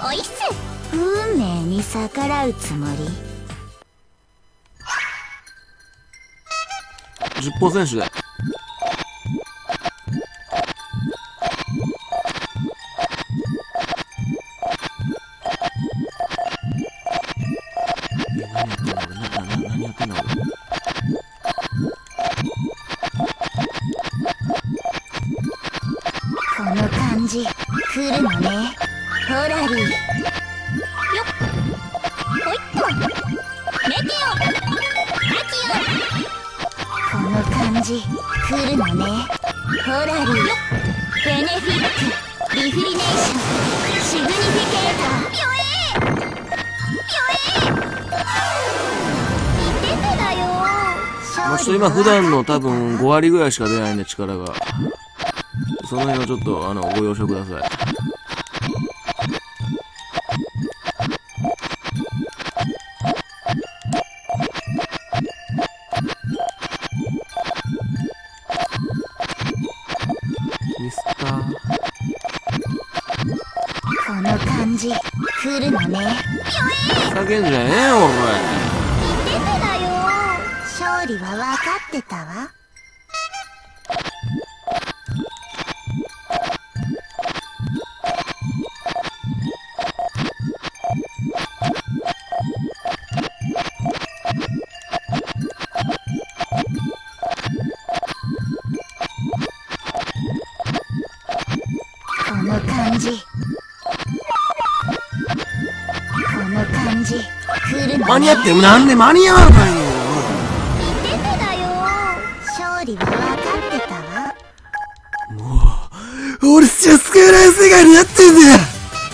おいっす。運命に逆らうつもり。 10歩選手で。何やってんだ俺。 この感じ来るのね、ホラリー。よっ、ほいっと、メテオ、アキオ。この感じ来るのね、ホラリー。よっ、ベネフィック、リフリネーション、シグニフィケーター。ぴょ言ってただよ。 まあ、ちょっと今普段の多分5割ぐらいしか出ないんで、力が。その辺はちょっとご了承ください。ミスター。 この感じ来るのね。 叫んじゃねえよ、お前。 言ってただよ。勝利は分かってたわ。この感じ。この感じ来るのね。 間に合ってなんで間に合わないよ。 言ってただよ。勝利は分かってたわ。 俺じゃ救えない世界になってんだよ。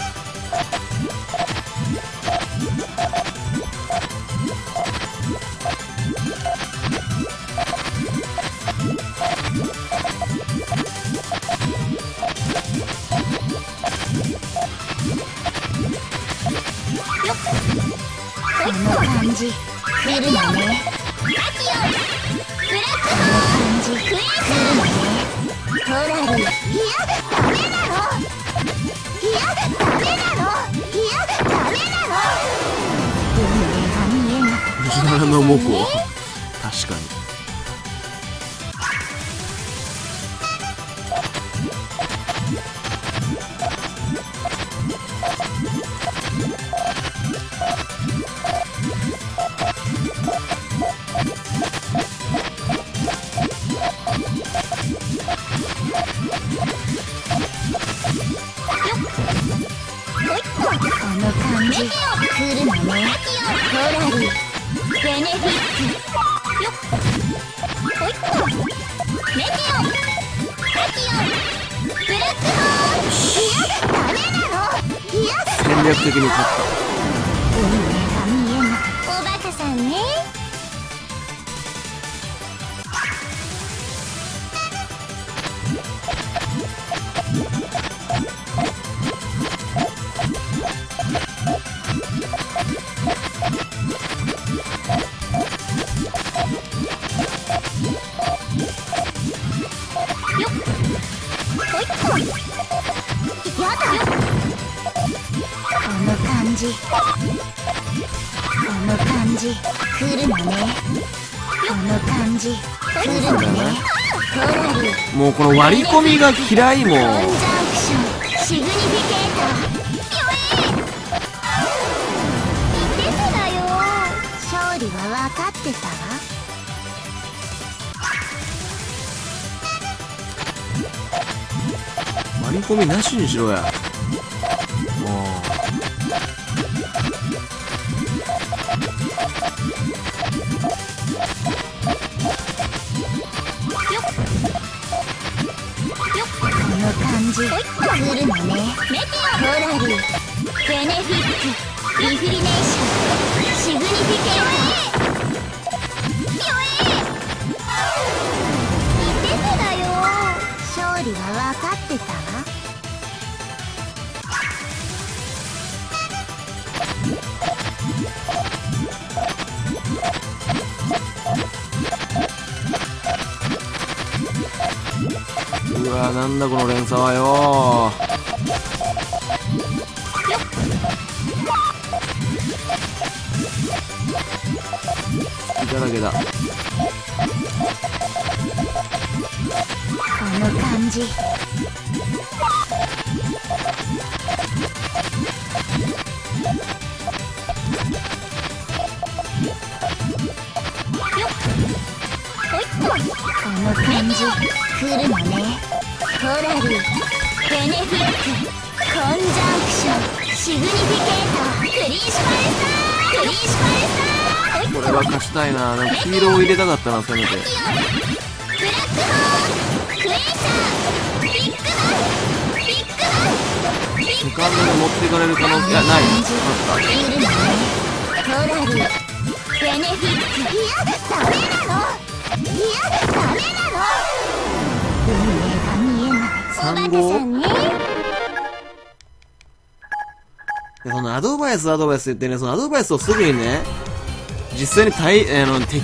この感じ来るのね。アキオ、ブラックホール、来るのね。ホラリー。いや、ダメなの。いや、ダメなの。いや、ダメなの。運命が見えない。 藤原のモコ。確かに。 この感じ来るのね。ホラリー。ベネフィック。よっ、ほいっと、メテオ、アキオ、ブラックホール。いや、ダメなの。いや、 戦略的に勝った。 運命が見えない。おバカさんね。よっ、ほいっと、やだ。この感じ。この感じ来るのね。この感じ来るのね。ホラリー。 もうこの割り込みが嫌いもう。 コンジャンクション、シグニフィケーター。言ってただよ。勝利は分かってたわ。 割り込みなしにしろや。もこの感じ来るのね。ホラリー。ベネフィック、リフリネーション、シグニフィケーター。言ってただよ。勝利は分かってたわ。 うわ、なんだこの連鎖はよ。 いただけだ。 この感じ。この感じ来るのね。トラリベネフィックコンジャンクションシグニフィケータークリーシュパレスタークリーシュパレスター。 これは勝ちたいな。黄色を入れたかったな、せめて。 ブラックホークエイサービッグバンビッグバンビッセグカンドで持っていかれる可能性、いや、ない。 来るのね。トラリベネフィック。いやダメなの。いやダメなの。運命が見えない。おバカさんね。 そのアドバイス言ってね、そのアドバイスをすぐにね、実際に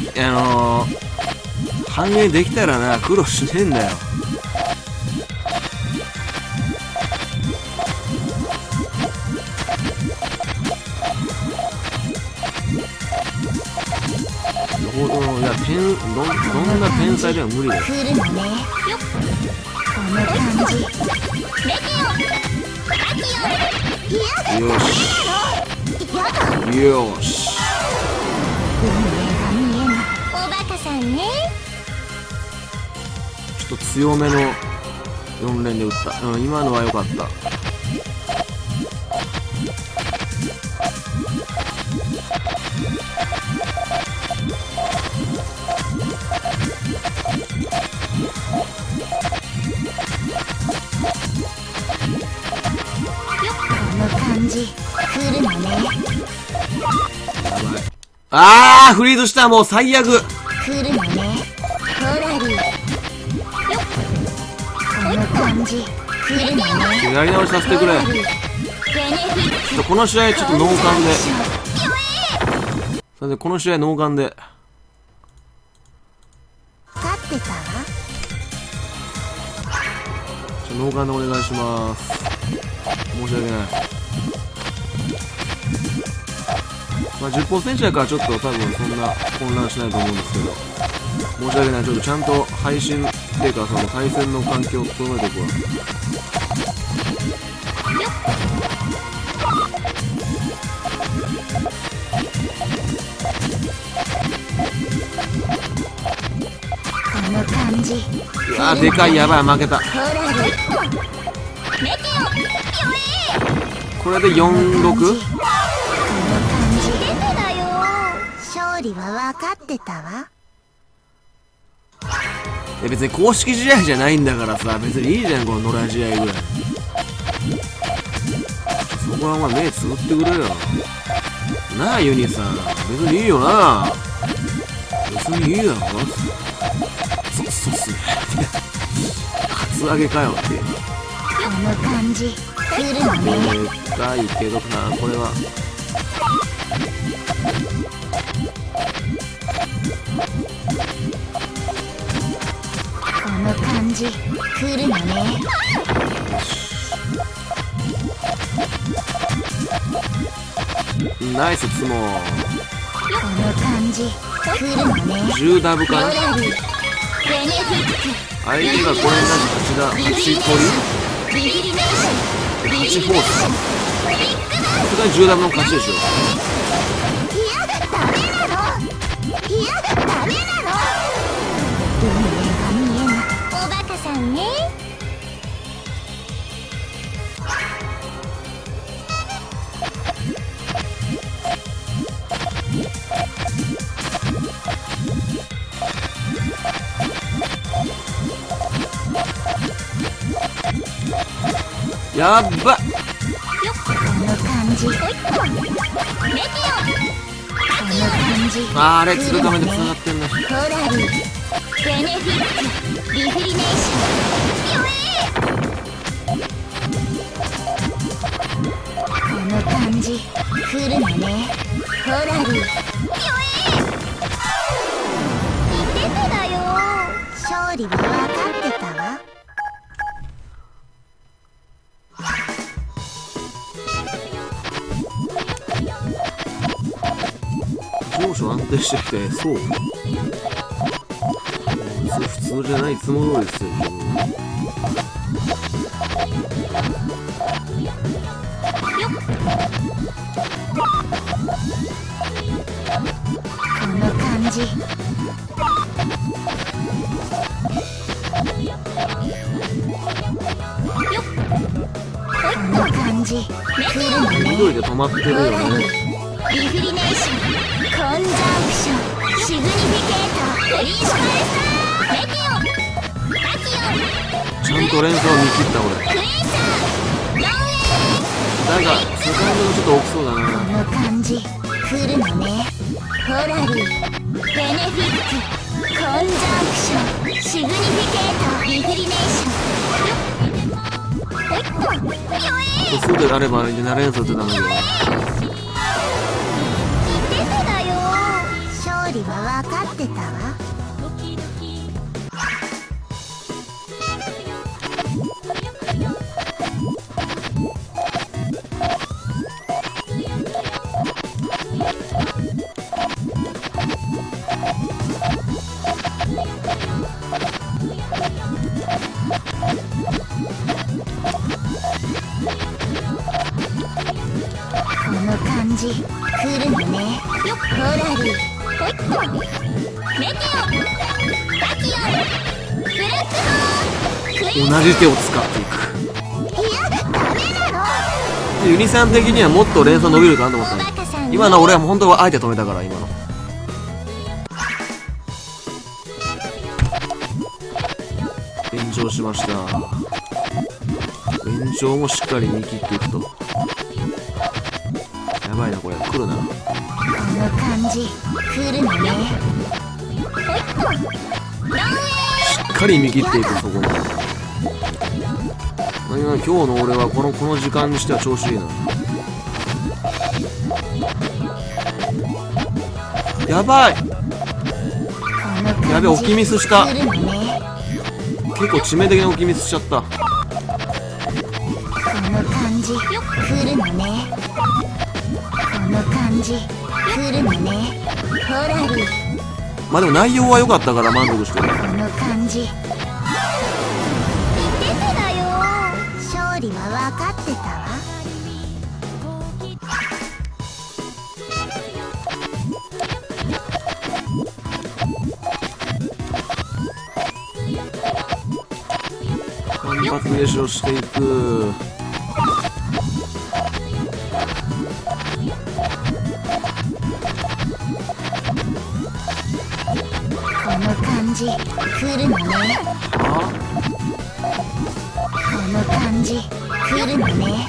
反映できたらな、苦労しねえんだよ。よほどの、いや、どんな天才でも無理だよ。 来るのね。この感じ。メテオアキオ。いやよし。 やだ。 よし。 運命が見えない。おバカさんね。 ちょっと強めの4連で打った。うん、今のは良かった。 この感じ来るのね。 あー、フリーズした。もう最悪。 来るのね。トラリこの感じ来るのね。 やり直しさせてくれ。 ベネフィックこの試合ちょっとノーカンで。それでこの試合ノーカンで。 勝ってたわ。 ノーカンでお願いします。申し訳ない。まあ、10% 選手やからちょっと多分そんな混乱しないと思うんですけど、申し訳ない。ちょっとちゃんと配信っていうかその対戦の環境を整えていくわ。 この感じ。 うわー、でかい。やばい、負けた。 トラリメテオピョエー。 これで 4-6？ この感じ出てだよ。勝利は分かってたわ。 別に公式試合じゃないんだからさ、別にいいじゃん、この野良試合ぐらい。そこはお前目つぶってくれよなあ、ユニさん。別にいいよな。別にいいだろ。そうっすね。カツアゲかよっていう。 この感じ来るのね。 でかいけどな、これは。 この感じ来るのね。 ナイスツモ。 この感じ来るのね。 10ダブかな。 トラリベネフィック相手がこれに対して8取りビビリネーション 8フォース。さすがに10ダブの勝ちでしょ。 いやダメなの。いやダメなの。運命が見えない。おバカさんね。 やっば。 この感じメテオこの感じ。 あれ鶴亀で繋がってんね。 トラリベネフィックリフリネーションこの感じ来るのね。トラリ言ってただよ。勝利は分かってたわ。 安定してきて、そう。普通じゃない、いつも通りですよ、自分は。 この感じ。この感じ。来るのね。 緑で止まってるよね。 リフリネーション、コンジャンクション、シグニフィケーター、フリーシュカレスター、メテオン、タキオン、 ちゃんと連鎖を見切った俺。 クエーサー、ロンウェイ。 だがセカンドがちょっと大きそうだな。 この感じ。来るのね。ホラリー、ベネフィッツ、コンジャンクション、シグニフィケーター、リフリネーション。ほいっと、よえ。 そうであれば7連鎖ってダメだよ。 勝利は分かってたわ。この感じ来るのね。ホラリー、ほいっと、メテオン、タキオン、ブラックホーン、 同じ手を使っていく。 いや、ダメなの。 ユニさん的にはもっと連鎖伸びるかなと思ったね。今の俺は本当はあえて止めたから今の。延長しました。延長もしっかり見切っていくと。やばいなこれ、来るな。 この感じ来るのね。ほいっと、ロンウェイ。 しっかり見切っていく、そこも。今日の俺はこの時間にしては調子いいな。やばい。やべえ、置きミスした。結構致命的な置きミスしちゃった。 この感じ来るのね。この感じ来るのね。ホラリー。 まあでも内容は良かったから満足してる。 この感じ。言ってただよ。勝利は分かってたわ。 反発練習をしていく。 この感じ来るのね。この感じ来るのね。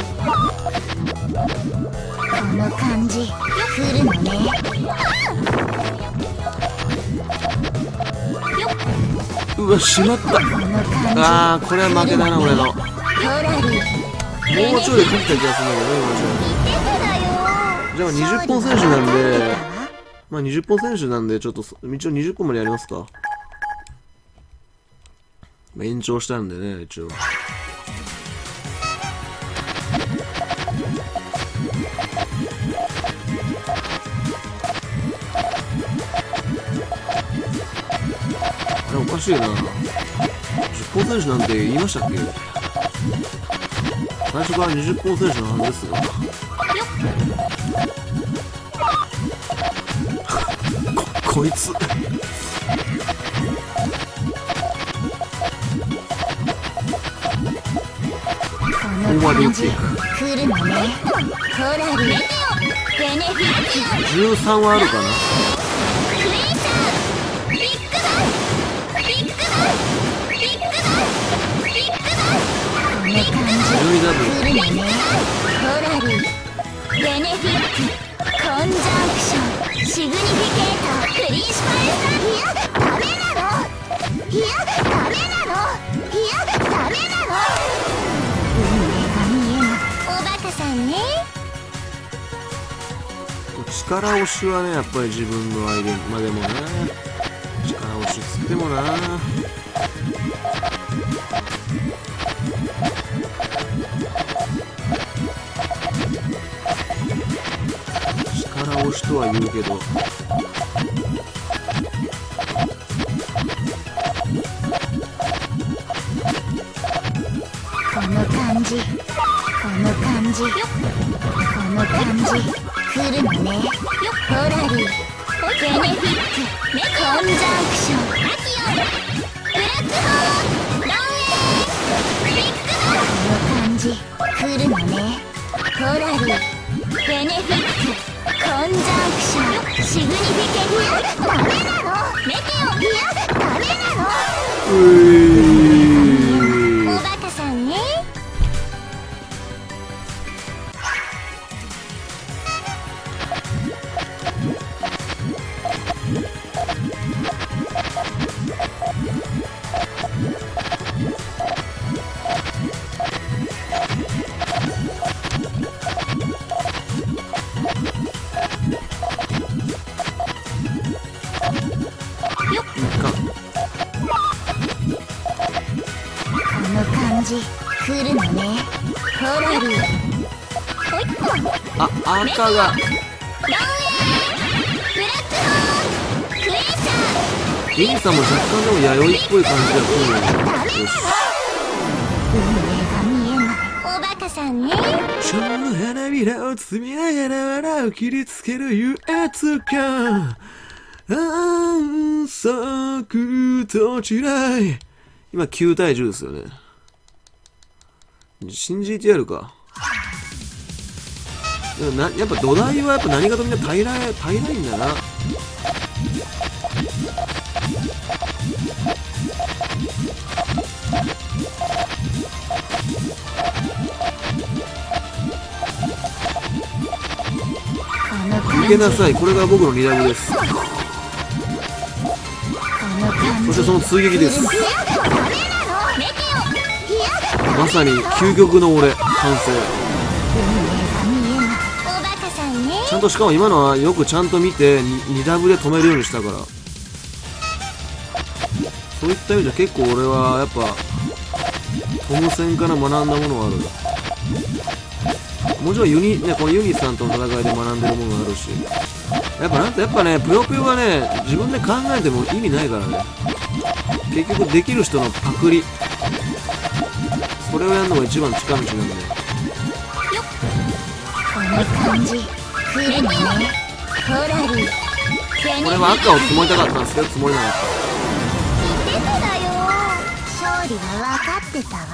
この感じ来るのね。 うわ、しまった。 この感じ。 あー、これは負けだな俺の。もうホラリー。 ちょいで勝った気がするんだけどね、今じゃあ20本選手なんで、まあ20本選手なんで、ちょっと一応20本までやりますか。まあ、延長したんでね、一応。あれおかしいな。10本選手なんて言いましたっけ？最初から20本選手のはずですが。こいつ。ここまで打っていく。 来るのね。ホラリー。ベネフィッツ。 13はあるかな。 クエーサー。ビッグバン。ビッグバン。ビッグバン。ビッグバン。ビッグバン。 12ダブル。 来るのね。ホラリー。ベネフィッツ。コンジャンクション。シグニフィケーター。フリーシュパレスター。いや、ダメなの。いや、ダメなの。いや、ダメなの。運命が見えない。おバカさんね。 力押しはね、やっぱり自分のアイデンまあでもね、力押しつってもな。力押しとは言うけど。 この感じ、この感じ、この感じ、来るのね。ホラリー、ベネフィッツ、コンジャンクション、アキオン、ブラックホーン、ロンエー、ビッグドこの感じ、来るのね。ホラリー、ベネフィッツ、コンジャンクション、シグニフィケント、ダメなの。メテオン、いや、ダメなの。おバカさんね。来るのね。ホラリー。 あ、赤が。 ロンエー、ブラックホーン、クエーサー。 リンさんも若干でも弥生っぽい感じがするのよ。よし。 運命が見えない。おバカさんね。 ちょうど花びらを摘みながら藁を切りつける優越感。安息とちらい。今9対10ですよね。信じてやるか。でもやっぱ土台はやっぱ何かとみんな平らいんだな。逃げなさい。これが僕のリダブです。そしてその追撃です。まさに究極の俺完成。ちゃんとしかも今のはよくちゃんと見て2ダブで止めるようにしたから、そういった意味では結構俺はやっぱトム戦から学んだものがある。もちろんこのユニさんとの戦いで学んでるものがあるし、やっぱねぷよぷよはね自分で考えても意味ないからね。結局できる人のパクリ、それをやるのが一番近道なんで。 この感じ来るのね。ホラリー、 これは赤を積もりたかったんですけど積もれなかった。 言ってただよ。勝利は分かってたわ。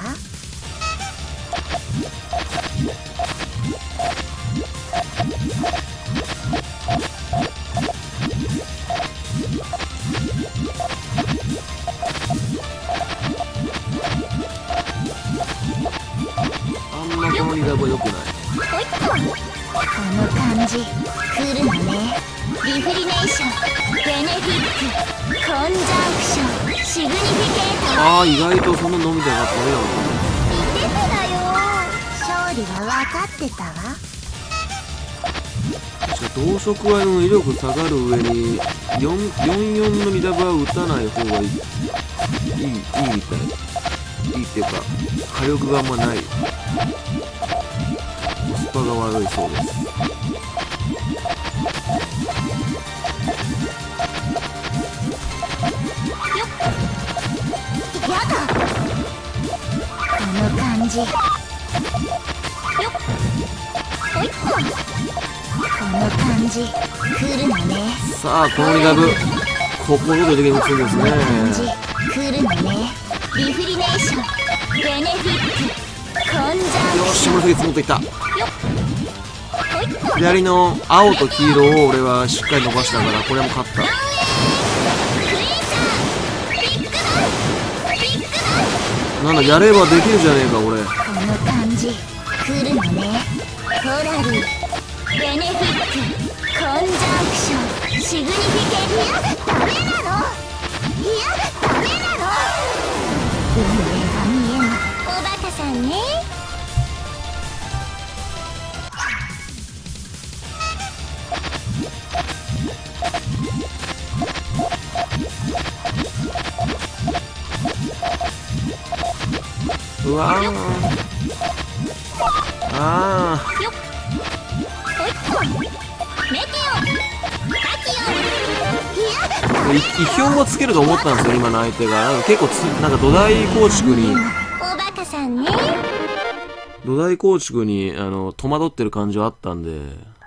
あんまこのリダブは良くない。 この感じ来るのね。リフリネーション、ベネフィッツ、コンジャンクション、シグニフィケート。 ああ、意外とそんな飲みたかったね。 言ってただよ。勝利は分かってたわ。 同色合いの威力下がる上に44のリダブは打たない方がいいみたい。いいっていうか火力があんまない。コスパが悪いそうです。 やだ。この感じ。よっ。ほいっこ。この感じ来るのね。 さあこのリダブここぞという時に打つんですね。 この感じ来るのね。リフリネーション、ベネフィッツ、コンジャンよし紫積もっていった。 よっ。ほいっこ。 左の青と黄色を俺はしっかり伸ばしたからこれも勝った。なんだやればできるじゃねえか俺。 この感じ来るのね。ホラリー、ベネフィッツ、コンジャンクション、シグニフィケント。いやダメなの。いやダメなの。運命が見えない。おバカさんね。 うわーあよっ。ほいっこ。 メテオタキ意表をつけると思ったんですよ、今の相手が。結構なんか土台構築に、 オおバカさんね。 戸惑ってる感じはあったんで。